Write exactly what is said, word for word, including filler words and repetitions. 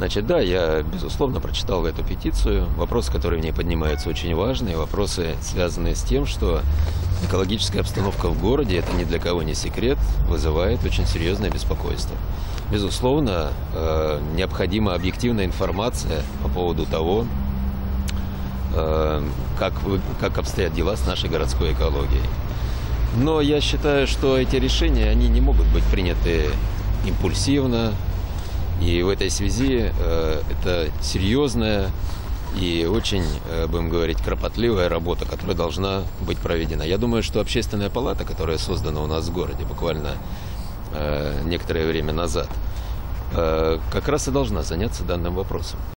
Значит, да, я, безусловно, прочитал эту петицию. Вопросы, которые в ней поднимаются, очень важные. Вопросы, связанные с тем, что экологическая обстановка в городе, это ни для кого не секрет, вызывает очень серьезное беспокойство. Безусловно, э, необходима объективная информация по поводу того, э, как, вы, как обстоят дела с нашей городской экологией. Но я считаю, что эти решения, они не могут быть приняты импульсивно. И в этой связи э, это серьезная и очень, э, будем говорить, кропотливая работа, которая должна быть проведена. Я думаю, что общественная палата, которая создана у нас в городе буквально э, некоторое время назад, э, как раз и должна заняться данным вопросом.